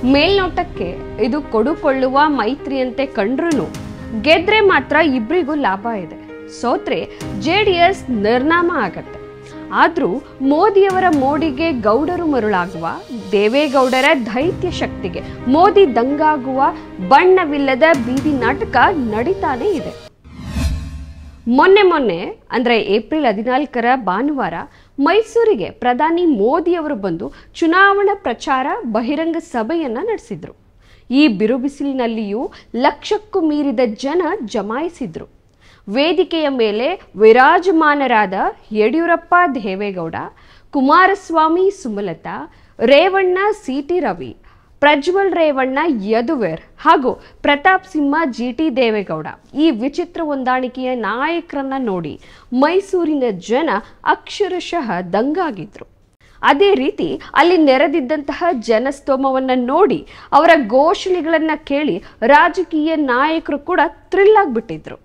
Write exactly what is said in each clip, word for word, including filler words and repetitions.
ಮೇಲ್ನೋಟಕ್ಕೆ ಇದು ಕೊಡುಕೊಳ್ಳುವ ಮೈತ್ರಿಯಂತೆ ಕಂಡ್ರೂ ಗೆದ್ರೆ ಮಾತ್ರ ಇಬ್ಬರಿಗೂ ಲಾಭ ಇದೆ. ಸೋತ್ರೆ ಜೆಡಿಎಸ್ ನಿರ್ನಾಮ ಆಗತ್ತೆ. ಆದ್ರೂ ಮೋದಿಯವರ ಮೋಡಿಗೆ ಗೌಡರು ಮರುಳಾಗುವ, ದೇವೇಗೌಡರ ದೈತ್ಯ ಶಕ್ತಿಗೆ ಮೋದಿ ದಂಗಾಗುವ ಬಣ್ಣವಿಲ್ಲದ ಬೀದಿ ನಾಟಕ ನಡೀತಾನೆ ಇದೆ. ಮೊನ್ನೆ ಮೊನ್ನೆ ಅಂದ್ರೆ ಏಪ್ರಿಲ್ ಹದಿನಾಲ್ಕರ ಭಾನುವಾರ ಮೈಸೂರಿಗೆ ಪ್ರಧಾನಿ ಮೋದಿಯವರು ಬಂದು ಚುನಾವಣಾ ಪ್ರಚಾರ ಬಹಿರಂಗ ಸಭೆಯನ್ನ ನಡೆಸಿದ್ರು. ಈ ಬಿರುಬಿಸಿಲಿನಲ್ಲಿಯೂ ಲಕ್ಷಕ್ಕೂ ಮೀರಿದ ಜನ ಜಮಾಯಿಸಿದ್ರು. ವೇದಿಕೆಯ ಮೇಲೆ ವಿರಾಜಮಾನರಾದ ಯಡಿಯೂರಪ್ಪ, ದೇವೇಗೌಡ, ಕುಮಾರಸ್ವಾಮಿ, ಸುಮಲತಾ, ರೇವಣ್ಣ, ಸಿಟಿ ರವಿ, ಪ್ರಜ್ವಲ್ ರೇವಣ್ಣ, ಯದುವೀರ್ ಹಾಗೂ ಪ್ರತಾಪ್ ಸಿಂಹ, ಜಿಟಿ ದೇವೇಗೌಡ ಈ ವಿಚಿತ್ರ ಹೊಂದಾಣಿಕೆಯ ನಾಯಕರನ್ನ ನೋಡಿ ಮೈಸೂರಿನ ಜನ ಅಕ್ಷರಶಃ ದಂಗಾಗಿದ್ರು. ಅದೇ ರೀತಿ ಅಲ್ಲಿ ನೆರೆದಿದ್ದಂತಹ ಜನಸ್ತೋಮವನ್ನ ನೋಡಿ ಅವರ ಘೋಷಣೆಗಳನ್ನ ಕೇಳಿ ರಾಜಕೀಯ ನಾಯಕರು ಕೂಡ ಥ್ರಿಲ್ ಆಗಿಬಿಟ್ಟಿದ್ರು.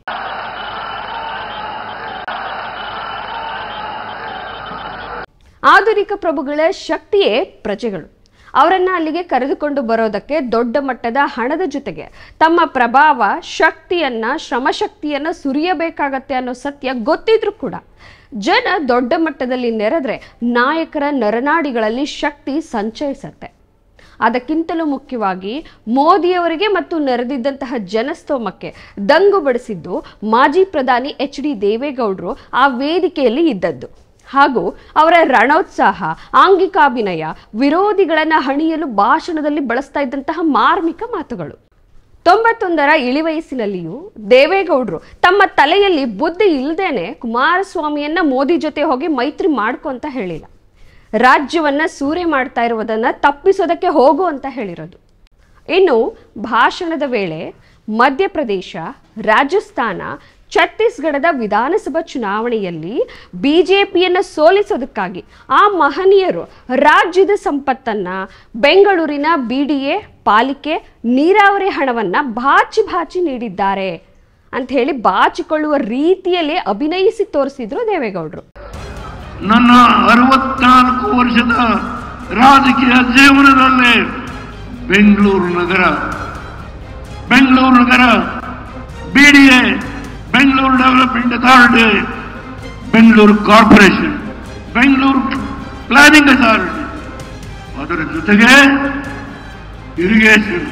ಆಧುನಿಕ ಪ್ರಭುಗಳ ಶಕ್ತಿಯೇ ಪ್ರಜೆಗಳು. ಅವರನ್ನ ಅಲ್ಲಿಗೆ ಕರೆದುಕೊಂಡು ಬರೋದಕ್ಕೆ ದೊಡ್ಡ ಮಟ್ಟದ ಹಣದ ಜೊತೆಗೆ ತಮ್ಮ ಪ್ರಭಾವ, ಶಕ್ತಿಯನ್ನ, ಶ್ರಮಶಕ್ತಿಯನ್ನ ಸುರಿಯಬೇಕಾಗತ್ತೆ ಅನ್ನೋ ಸತ್ಯ ಗೊತ್ತಿದ್ರು ಕೂಡ ಜನ ದೊಡ್ಡ ಮಟ್ಟದಲ್ಲಿ ನೆರೆದ್ರೆ ನಾಯಕರ ನರನಾಡಿಗಳಲ್ಲಿ ಶಕ್ತಿ ಸಂಚಯಿಸತ್ತೆ. ಅದಕ್ಕಿಂತಲೂ ಮುಖ್ಯವಾಗಿ ಮೋದಿಯವರಿಗೆ ಮತ್ತು ನೆರೆದಿದ್ದಂತಹ ಜನಸ್ತೋಮಕ್ಕೆ ದಂಗು ಬಡಿಸಿದ್ದು ಮಾಜಿ ಪ್ರಧಾನಿ ಎಚ್ ಡಿ ದೇವೇಗೌಡರು ಆ ವೇದಿಕೆಯಲ್ಲಿ ಇದ್ದದ್ದು ಹಾಗೂ ಅವರ ರಣೋತ್ಸಾಹ, ಆಂಗಿಕಾಭಿನಯ, ವಿರೋಧಿಗಳನ್ನ ಹಣಿಯಲು ಭಾಷಣದಲ್ಲಿ ಬಳಸ್ತಾ ಇದ್ದಂತಹ ಮಾರ್ಮಿಕ ಮಾತುಗಳು. ತೊಂಬತ್ತೊಂದರ ಇಳಿವಯಸ್ಸಿನಲ್ಲಿಯೂ ದೇವೇಗೌಡರು ತಮ್ಮ ತಲೆಯಲ್ಲಿ ಬುದ್ಧಿ ಇಲ್ಲದೇನೆ ಕುಮಾರಸ್ವಾಮಿಯನ್ನ ಮೋದಿ ಜೊತೆ ಹೋಗಿ ಮೈತ್ರಿ ಮಾಡ್ಕೊ ಅಂತ ಹೇಳಿಲ್ಲ. ರಾಜ್ಯವನ್ನ ಸೂರೆ ಮಾಡ್ತಾ ಇರುವುದನ್ನ ತಪ್ಪಿಸೋದಕ್ಕೆ ಹೋಗು ಅಂತ ಹೇಳಿರೋದು. ಇನ್ನು ಭಾಷಣದ ವೇಳೆ ಮಧ್ಯಪ್ರದೇಶ, ರಾಜಸ್ಥಾನ, ಛತ್ತೀಸ್ಗಢದ ವಿಧಾನಸಭಾ ಚುನಾವಣೆಯಲ್ಲಿ ಬಿಜೆಪಿಯನ್ನು ಸೋಲಿಸೋದಕ್ಕಾಗಿ ಆ ಮಹನೀಯರು ರಾಜ್ಯದ ಸಂಪತ್ತನ್ನ, ಬೆಂಗಳೂರಿನ ಬಿಡಿಎ, ಪಾಲಿಕೆ, ನೀರಾವರಿ ಹಣವನ್ನ ಬಾಚಿ ಬಾಚಿ ನೀಡಿದ್ದಾರೆ ಅಂತ ಹೇಳಿ ಬಾಚಿಕೊಳ್ಳುವ ರೀತಿಯಲ್ಲಿ ಅಭಿನಯಿಸಿ ತೋರಿಸಿದ್ರು ದೇವೇಗೌಡರು. ನನ್ನ ಅರವತ್ನಾಲ್ಕು ವರ್ಷದ ರಾಜಕೀಯ ಜೀವನದಲ್ಲಿ ಬೆಂಗಳೂರು ನಗರ ಬೆಂಗಳೂರು ನಗರ BDA, Bengaluru development authority, Bengaluru corporation, Bengaluru planning authority, ಅದರ ಜೊತೆಗೆ ಇರಿಗೇಷನ್,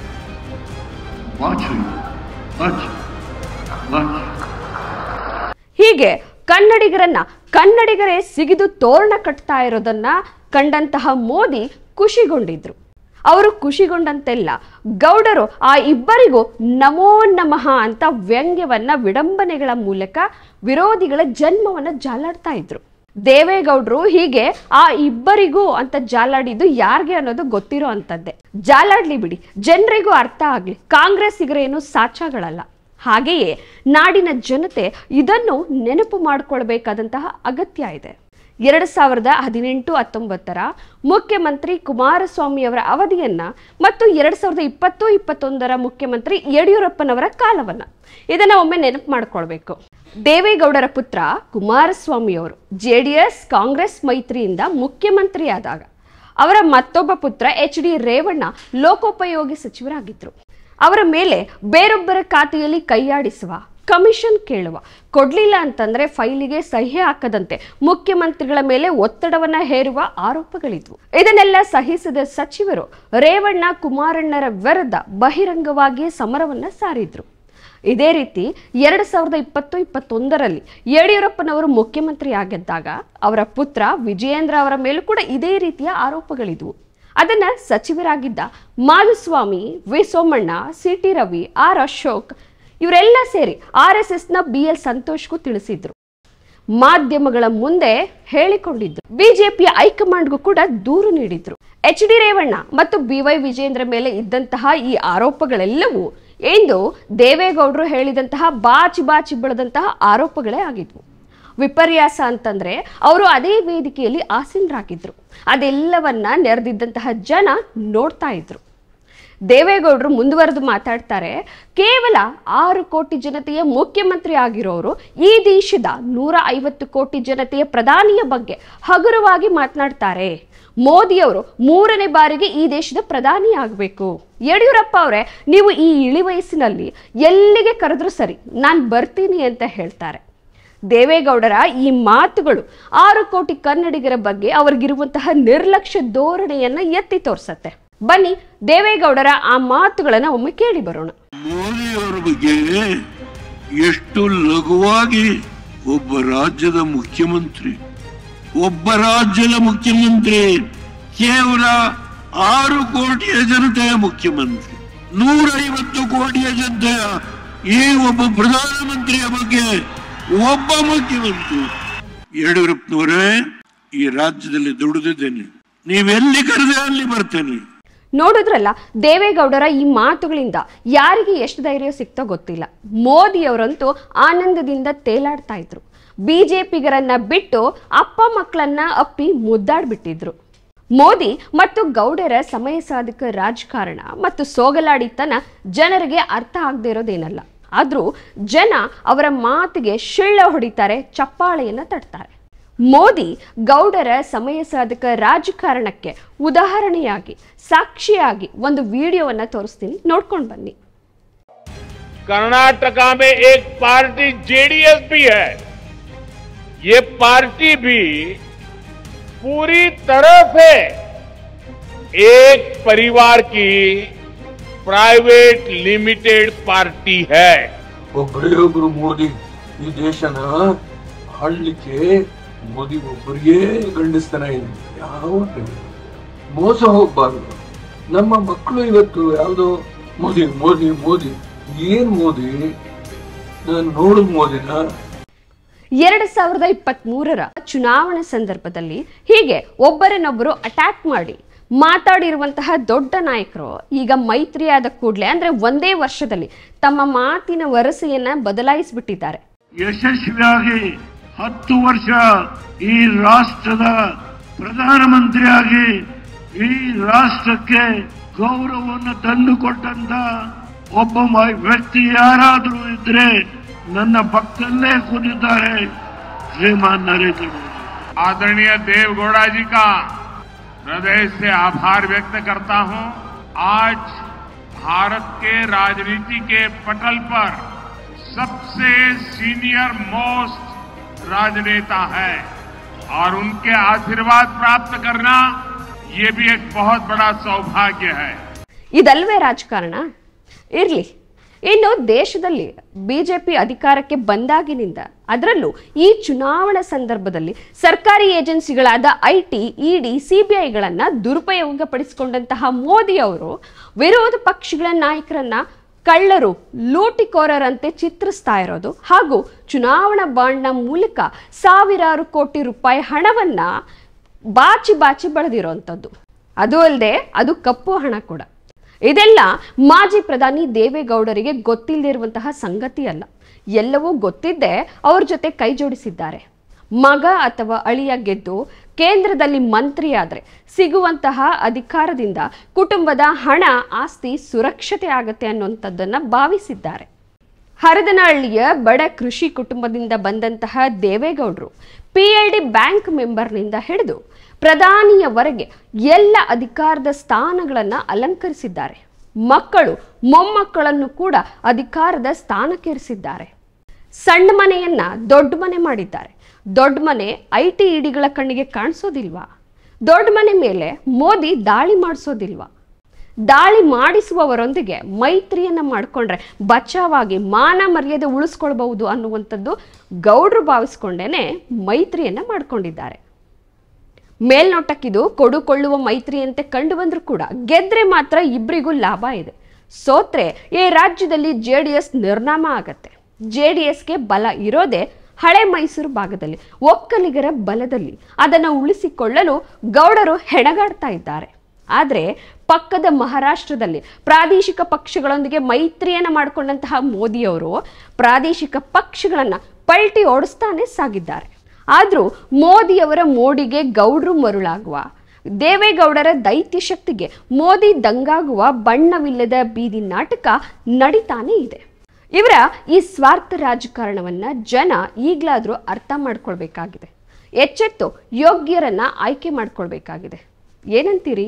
ಹೀಗೆ ಕನ್ನಡಿಗರನ್ನ ಕನ್ನಡಿಗರೇ ಸಿಗಿದು ತೋರಣ ಕಟ್ತಾ ಇರೋದನ್ನ ಕಂಡಂತಹ ಮೋದಿ ಖುಷಿಗೊಂಡಿದ್ರು. ಅವರು ಖುಷಿಗೊಂಡಂತೆಲ್ಲ ಗೌಡರು ಆ ಇಬ್ಬರಿಗೂ ನಮೋ ನಮಃ ಅಂತ ವ್ಯಂಗ್ಯವನ್ನ, ವಿಡಂಬನೆಗಳ ಮೂಲಕ ವಿರೋಧಿಗಳ ಜನ್ಮವನ್ನ ಜಾಲಾಡ್ತಾ ಇದ್ರು. ದೇವೇಗೌಡರು ಹೀಗೆ ಆ ಇಬ್ಬರಿಗೂ ಅಂತ ಜಾಲಾಡಿದ್ದು ಯಾರಿಗೆ ಅನ್ನೋದು ಗೊತ್ತಿರೋ ಅಂತದ್ದೇ. ಜಾಲಾಡ್ಲಿ ಬಿಡಿ, ಜನರಿಗೂ ಅರ್ಥ ಆಗ್ಲಿ, ಕಾಂಗ್ರೆಸ್ಸಿಗರೇನು ಸಾಚಾಗಳಲ್ಲ. ಹಾಗೆಯೇ ನಾಡಿನ ಜನತೆ ಇದನ್ನು ನೆನಪು ಮಾಡಿಕೊಳ್ಬೇಕಾದಂತಹ ಅಗತ್ಯ ಇದೆ. ಎರಡು ಸಾವಿರದ ಹದಿನೆಂಟು ಹತ್ತೊಂಬತ್ತರ ಮುಖ್ಯಮಂತ್ರಿ ಕುಮಾರಸ್ವಾಮಿಯವರ ಅವಧಿಯನ್ನ ಮತ್ತು ಎರಡ್ ಸಾವಿರದ ಇಪ್ಪತ್ತು ಇಪ್ಪತ್ತೊಂದರ ಮುಖ್ಯಮಂತ್ರಿ ಯಡಿಯೂರಪ್ಪನವರ ಕಾಲವನ್ನ ಇದನ್ನ ಒಮ್ಮೆ ನೆನಪು ಮಾಡ್ಕೊಳ್ಬೇಕು. ದೇವೇಗೌಡರ ಪುತ್ರ ಕುಮಾರಸ್ವಾಮಿಯವರು ಜೆಡಿಎಸ್ ಕಾಂಗ್ರೆಸ್ ಮೈತ್ರಿಯಿಂದ ಮುಖ್ಯಮಂತ್ರಿಯಾದಾಗ ಅವರ ಮತ್ತೊಬ್ಬ ಪುತ್ರ ಎಚ್ ಡಿ ರೇವಣ್ಣ ಲೋಕೋಪಯೋಗಿ ಸಚಿವರಾಗಿದ್ರು. ಅವರ ಮೇಲೆ ಬೇರೊಬ್ಬರ ಖಾತೆಯಲ್ಲಿ ಕೈಯಾಡಿಸುವ, ಕಮಿಷನ್ ಕೇಳುವ, ಕೊಡ್ಲಿಲ್ಲ ಅಂತಂದ್ರೆ ಫೈಲಿಗೆ ಸಹಿ ಹಾಕದಂತೆ ಮುಖ್ಯಮಂತ್ರಿಗಳ ಮೇಲೆ ಒತ್ತಡವನ್ನ ಹೇರುವ ಆರೋಪಗಳಿದ್ವು. ಇದನ್ನೆಲ್ಲ ಸಹಿಸದ ಸಚಿವರು ರೇವಣ್ಣ, ಕುಮಾರಣ್ಣರ ವಿರುದ್ಧ ಬಹಿರಂಗವಾಗಿ ಸಮರವನ್ನ ಸಾರಿದ್ರು. ಇದೇ ರೀತಿ ಎರಡ್ ಸಾವಿರದ ಇಪ್ಪತ್ತು ಇಪ್ಪತ್ತೊಂದರಲ್ಲಿ ಯಡಿಯೂರಪ್ಪನವರು ಮುಖ್ಯಮಂತ್ರಿ ಆಗಿದ್ದಾಗ ಅವರ ಪುತ್ರ ವಿಜಯೇಂದ್ರ ಅವರ ಮೇಲೂ ಕೂಡ ಇದೇ ರೀತಿಯ ಆರೋಪಗಳಿದ್ವು. ಅದನ್ನ ಸಚಿವರಾಗಿದ್ದ Madhuswamy, V Somanna, C T Ravi, R Ashok ಇವರೆಲ್ಲ ಸೇರಿ ಆರ್ ಎಸ್ ಎಸ್ ನ ಬಿ ಎಲ್ ಸಂತೋಷ್ಗೂ ತಿಳಿಸಿದ್ರು. ಮಾಧ್ಯಮಗಳ ಮುಂದೆ ಹೇಳಿಕೊಂಡಿದ್ರು. ಬಿಜೆಪಿಯ ಹೈಕಮಾಂಡ್ಗೂ ಕೂಡ ದೂರು ನೀಡಿದ್ರು. ಎಚ್ ಡಿ ರೇವಣ್ಣ ಮತ್ತು ಬಿ ವೈ ವಿಜೇಂದ್ರ ಮೇಲೆ ಇದ್ದಂತಹ ಈ ಆರೋಪಗಳೆಲ್ಲವೂ ಎಂದು ದೇವೇಗೌಡರು ಹೇಳಿದಂತಹ ಬಾಚಿ ಬಾಚಿ ಬೆಳೆದಂತಹ ಆರೋಪಗಳೇ ಆಗಿದ್ವು. ವಿಪರ್ಯಾಸ ಅಂತಂದ್ರೆ ಅವರು ಅದೇ ವೇದಿಕೆಯಲ್ಲಿ ಆಸೀನರಾಗಿದ್ರು. ಅದೆಲ್ಲವನ್ನ ನೆರೆದಿದ್ದಂತಹ ಜನ ನೋಡ್ತಾ ಇದ್ರು. ದೇವೇಗೌಡರು ಮುಂದುವರೆದು ಮಾತಾಡ್ತಾರೆ, ಕೇವಲ ಆರು ಕೋಟಿ ಜನತೆಯ ಮುಖ್ಯಮಂತ್ರಿ ಆಗಿರೋರು ಈ ದೇಶದ ನೂರ ಐವತ್ತು ಕೋಟಿ ಜನತೆಯ ಪ್ರಧಾನಿಯ ಬಗ್ಗೆ ಹಗುರವಾಗಿ ಮಾತನಾಡ್ತಾರೆ. ಮೋದಿ ಅವರು ಮೂರನೇ ಬಾರಿಗೆ ಈ ದೇಶದ ಪ್ರಧಾನಿ ಆಗಬೇಕು. ಯಡಿಯೂರಪ್ಪ ಅವರೇ, ನೀವು ಈ ಇಳಿ ವಯಸ್ಸಿನಲ್ಲಿ ಎಲ್ಲಿಗೆ ಕರೆದ್ರೂ ಸರಿ, ನಾನು ಬರ್ತೀನಿ ಅಂತ ಹೇಳ್ತಾರೆ. ದೇವೇಗೌಡರ ಈ ಮಾತುಗಳು ಆರು ಕೋಟಿ ಕನ್ನಡಿಗರ ಬಗ್ಗೆ ಅವರಿಗಿರುವಂತಹ ನಿರ್ಲಕ್ಷ್ಯ ಧೋರಣೆಯನ್ನ ಎತ್ತಿ ತೋರಿಸತ್ತೆ. ಬನ್ನಿ ದೇವೇಗೌಡರ ಆ ಮಾತುಗಳನ್ನ ಒಮ್ಮೆ ಕೇಳಿ ಬರೋಣ. ಮೋದಿ ಅವರ ಬಗ್ಗೆ ಎಷ್ಟು ಲಘುವಾಗಿ ಒಬ್ಬ ರಾಜ್ಯದ ಮುಖ್ಯಮಂತ್ರಿ ಒಬ್ಬ ರಾಜ್ಯದ ಮುಖ್ಯಮಂತ್ರಿ ಕೇವಲ ಆರು ಕೋಟಿಯ ಜನತೆಯ ಮುಖ್ಯಮಂತ್ರಿ, ನೂರೈವತ್ತು ಕೋಟಿಯ ಜನತೆಯ ಈ ಒಬ್ಬ ಪ್ರಧಾನಮಂತ್ರಿಯ ಬಗ್ಗೆ ಒಬ್ಬ ಮುಖ್ಯಮಂತ್ರಿ. ಯಡಿಯೂರಪ್ಪನವರೇ, ಈ ರಾಜ್ಯದಲ್ಲಿ ದುಡಿದಿದ್ದೇನೆ, ನೀವೆಲ್ಲಿ ಕರೆದೆ ಅಲ್ಲಿ ಬರ್ತೇನೆ. ನೋಡಿದ್ರಲ್ಲ, ದೇವೇಗೌಡರ ಈ ಮಾತುಗಳಿಂದ ಯಾರಿಗೆ ಎಷ್ಟು ಧೈರ್ಯ ಸಿಕ್ತೋ ಗೊತ್ತಿಲ್ಲ. ಮೋದಿ ಅವರಂತೂ ಆನಂದದಿಂದ ತೇಲಾಡ್ತಾ ಇದ್ರು. ಬಿಜೆಪಿಗರನ್ನ ಬಿಟ್ಟು ಅಪ್ಪ ಮಕ್ಕಳನ್ನ ಅಪ್ಪಿ ಮುದ್ದಾಡ್ಬಿಟ್ಟಿದ್ರು. ಮೋದಿ ಮತ್ತು ಗೌಡರ ಸಮಯ ಸಾಧಕ ರಾಜಕಾರಣ ಮತ್ತು ಸೋಗಲಾಡಿತನ ಜನರಿಗೆ ಅರ್ಥ ಆಗದೆ ಇರೋದೇನಲ್ಲ. ಆದ್ರೂ ಜನ ಅವರ ಮಾತಿಗೆ ಶಿಳ್ಳ ಹೊಡಿತಾರೆ, ಚಪ್ಪಾಳೆಯನ್ನ ತಟ್ತಾರೆ. ಮೋದಿ ಗೌಡರ ಸಮಯ ಸಾಧಕ ರಾಜಕಾರಣಕ್ಕೆ ಉದಾಹರಣೆಯಾಗಿ ಸಾಕ್ಷಿಯಾಗಿ ಒಂದು ವಿಡಿಯೋವನ್ನ ತೋರಿಸ್ತೀನಿ, ನೋಡ್ಕೊಂಡು ಬನ್ನಿ. कर्नाटक में एक पार्टी जेडीएस भी है. ये पार्टी भी पूरी तरह से एक परिवार की प्राइवेट लिमिटेड पार्टी है. ಒಬ್ಬರೇ ಒಬ್ರು ಮೋದಿ ಈ ದೇಶನ ಆಳ್ಲಿಕ್ಕೆ ಮೋದಿ ಒಬ್ಬರಿಗೆ ಗಂಡಿಸ್ತಾನ ಇದೆ. ಯಾವ ಮೋಸ ಹೋಗ್ಬಾರ್ದು. ನಮ್ಮ ಮಕ್ಕಳು ಇವತ್ತು ಯಾವ್ದೋ ಮೋದಿ ಮೋದಿ ಮೋದಿ ಏನ್ ಮೋದಿ, ನಾನು ನೋಡಿದ ಮೋದಿನ. ಎರಡ್ ಸಾವಿರದ ಇಪ್ಪತ್ತ್ ಮೂರರ ಚುನಾವಣಾ ಸಂದರ್ಭದಲ್ಲಿ ಹೀಗೆ ಒಬ್ಬರನ್ನೊಬ್ಬರು ಅಟ್ಯಾಕ್ ಮಾಡಿ ಮಾತಾಡಿರುವಂತಹ ದೊಡ್ಡ ನಾಯಕರು ಈಗ ಮೈತ್ರಿಯಾದ ಕೂಡಲೇ ಅಂದ್ರೆ ಒಂದೇ ವರ್ಷದಲ್ಲಿ ತಮ್ಮ ಮಾತಿನ ವರಸೆಯನ್ನ ಬದಲಾಯಿಸಿಬಿಟ್ಟಿದ್ದಾರೆ. ಯಶಸ್ವಿಯಾಗಿ ಹತ್ತು ವರ್ಷ ಈ ರಾಷ್ಟ್ರದ ಪ್ರಧಾನಮಂತ್ರಿಯಾಗಿ ಈ ರಾಷ್ಟ್ರಕ್ಕೆ ಗೌರವವನ್ನು ತಂದುಕೊಟ್ಟಂತ ಒಬ್ಬ ವ್ಯಕ್ತಿ ಯಾರಾದರೂ ಇದ್ರೆ ನನ್ನ ಪಕ್ಕದಲ್ಲೇ ಕೂತಿದ್ದಾರೆ, ಶ್ರೀಮಾನ್ ನರೇಂದ್ರ ಮೋದಿ. आदरणीय देवगौड़ा जी का हृदय से आभार व्यक्त करता हूं. आज भारत के राजनीति के पटल पर सबसे सीनियर मोस्ट राजनेता है और उनके आशीर्वाद प्राप्त करना ये भी एक बहुत बड़ा सौभाग्य है. ಇದಲ್ವೇ ರಾಜಕಾರಣ? ಇರ್ಲಿ, ಇನ್ನು ದೇಶದಲ್ಲಿ ಬಿಜೆಪಿ ಅಧಿಕಾರಕ್ಕೆ ಬಂದಾಗಿನಿಂದ ಅದರಲ್ಲೂ ಈ ಚುನಾವಣಾ ಸಂದರ್ಭದಲ್ಲಿ ಸರ್ಕಾರಿ ಏಜೆನ್ಸಿಗಳಾದ ಐಟಿ, ಇಡಿ, ಸಿಬಿಐಗಳನ್ನ ದುರುಪಯೋಗಪಡಿಸಿಕೊಂಡಂತಹ ಮೋದಿ ಅವರು ವಿರೋಧ ಪಕ್ಷಗಳ ನಾಯಕರನ್ನ ಕಳ್ಳರು, ಲೂಟಿಕೋರರಂತೆ ಚಿತ್ರಿಸ್ತಾ ಇರೋದು ಹಾಗೂ ಚುನಾವಣಾ ಬಾಂಡ್ನ ಮೂಲಕ ಸಾವಿರಾರು ಕೋಟಿ ರೂಪಾಯಿ ಹಣವನ್ನ ಬಾಚಿ ಬಾಚಿ ಬಳದಿರೋಂಥದ್ದು. ಅದು ಅಲ್ಲದೆ ಅದು ಕಪ್ಪು ಹಣ ಕೂಡ. ಇದೆಲ್ಲ ಮಾಜಿ ಪ್ರಧಾನಿ ದೇವೇಗೌಡರಿಗೆ ಗೊತ್ತಿಲ್ಲದಿರುವಂತಹ ಸಂಗತಿ ಅಲ್ಲ. ಎಲ್ಲವೂ ಗೊತ್ತಿದ್ದೇ ಅವ್ರ ಜೊತೆ ಕೈ ಜೋಡಿಸಿದ್ದಾರೆ. ಮಗ ಅಥವಾ ಅಳಿಯ ಗೆದ್ದು ಕೇಂದ್ರದಲ್ಲಿ ಮಂತ್ರಿಯಾದ್ರೆ ಸಿಗುವಂತಹ ಅಧಿಕಾರದಿಂದ ಕುಟುಂಬದ ಹಣ ಆಸ್ತಿ ಸುರಕ್ಷತೆ ಆಗತ್ತೆ ಅನ್ನುವಂಥದ್ದನ್ನ ಭಾವಿಸಿದ್ದಾರೆ. ಹರದನಹಳ್ಳಿಯ ಬಡ ಕೃಷಿ ಕುಟುಂಬದಿಂದ ಬಂದಂತಹ ದೇವೇಗೌಡರು ಪಿ ಎಲ್ ಡಿ ಬ್ಯಾಂಕ್ ಮೆಂಬರ್ನಿಂದ ಹಿಡಿದು ಪ್ರಧಾನಿಯವರೆಗೆ ಎಲ್ಲ ಅಧಿಕಾರದ ಸ್ಥಾನಗಳನ್ನು ಅಲಂಕರಿಸಿದ್ದಾರೆ. ಮಕ್ಕಳು ಮೊಮ್ಮಕ್ಕಳನ್ನು ಕೂಡ ಅಧಿಕಾರದ ಸ್ಥಾನಕ್ಕೇರಿಸಿದ್ದಾರೆ. ಸಣ್ಣ ಮನೆಯನ್ನ ದೊಡ್ಡ ಮನೆ ಮಾಡಿದ್ದಾರೆ. ದೊಡ್ಡ ಮನೆ ಐ ಟಿ ಇಡಿಗಳ ಕಣ್ಣಿಗೆ ಕಾಣಿಸೋದಿಲ್ವಾ? ದೊಡ್ಡ ಮನೆ ಮೇಲೆ ಮೋದಿ ದಾಳಿ ಮಾಡಿಸೋದಿಲ್ವಾ? ದಾಳಿ ಮಾಡಿಸುವವರೊಂದಿಗೆ ಮೈತ್ರಿಯನ್ನ ಮಾಡಿಕೊಂಡ್ರೆ ಬಚಾವಾಗಿ ಮಾನ ಮರ್ಯಾದೆ ಉಳಿಸ್ಕೊಳ್ಬಹುದು ಅನ್ನುವಂಥದ್ದು ಗೌಡ್ರು ಭಾವಿಸ್ಕೊಂಡೇನೆ ಮೈತ್ರಿಯನ್ನ ಮಾಡ್ಕೊಂಡಿದ್ದಾರೆ. ಮೇಲ್ನೋಟಕ್ಕಿದು ಕೊಡುಕೊಳ್ಳುವ ಮೈತ್ರಿಯಂತೆ ಕಂಡು ಬಂದ್ರೂ ಕೂಡ ಗೆದ್ರೆ ಮಾತ್ರ ಇಬ್ಬರಿಗೂ ಲಾಭ ಇದೆ. ಸೋತ್ರೆ ಈ ರಾಜ್ಯದಲ್ಲಿ ಜೆ ಡಿ ಎಸ್ ನಿರ್ನಾಮ ಆಗತ್ತೆ. ಜೆ ಡಿ ಎಸ್ಗೆ ಬಲ ಇರೋದೇ ಹಳೆ ಮೈಸೂರು ಭಾಗದಲ್ಲಿ, ಒಕ್ಕಲಿಗರ ಬಲದಲ್ಲಿ. ಅದನ್ನು ಉಳಿಸಿಕೊಳ್ಳಲು ಗೌಡರು ಹೆಣಗಾಡ್ತಾ ಇದ್ದಾರೆ. ಆದರೆ ಪಕ್ಕದ ಮಹಾರಾಷ್ಟ್ರದಲ್ಲಿ ಪ್ರಾದೇಶಿಕ ಪಕ್ಷಗಳೊಂದಿಗೆ ಮೈತ್ರಿಯನ್ನ ಮಾಡಿಕೊಂಡಂತಹ ಮೋದಿಯವರು ಪ್ರಾದೇಶಿಕ ಪಕ್ಷಗಳನ್ನ ಪಲ್ಟಿ ಓಡಿಸ್ತಾನೆ ಸಾಗಿದ್ದಾರೆ. ಆದ್ರೂ ಮೋದಿಯವರ ಮೋಡಿಗೆ ಗೌಡ್ರು ಮರುಳಾಗುವ, ದೇವೇಗೌಡರ ದೈತ್ಯ ಶಕ್ತಿಗೆ ಮೋದಿ ದಂಗಾಗುವ ಬಣ್ಣವಿಲ್ಲದ ಬೀದಿ ನಾಟಕ ನಡೀತಾನೆ ಇದೆ. ಇವರ ಈ ಸ್ವಾರ್ಥ ರಾಜಕಾರಣವನ್ನ ಜನ ಈಗಲಾದ್ರೂ ಅರ್ಥ ಮಾಡ್ಕೊಳ್ಬೇಕಾಗಿದೆ. ಎಚ್ಚೆತ್ತು ಯೋಗ್ಯರನ್ನ ಆಯ್ಕೆ ಮಾಡ್ಕೊಳ್ಬೇಕಾಗಿದೆ. ಏನಂತೀರಿ?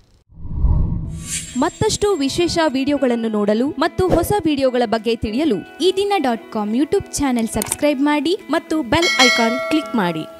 ಮತ್ತಷ್ಟು ವಿಶೇಷ ವಿಡಿಯೋಗಳನ್ನು ನೋಡಲು ಮತ್ತು ಹೊಸ ವಿಡಿಯೋಗಳ ಬಗ್ಗೆ ತಿಳಿಯಲು Eedina dot com YouTube channel subscribe ಮಾಡಿ ಮತ್ತು ಬೆಲ್ ಐಕಾನ್ ಕ್ಲಿಕ್ ಮಾಡಿ.